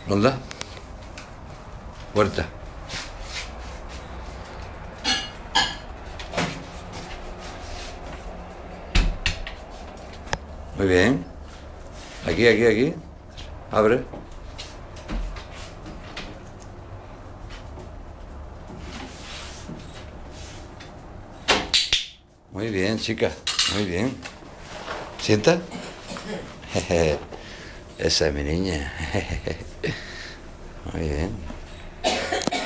Ronda. Puerta. Muy bien. Aquí, aquí, aquí. Abre. Muy bien, chica. Muy bien. ¿Sienta? Esa es mi niña. Muy bien.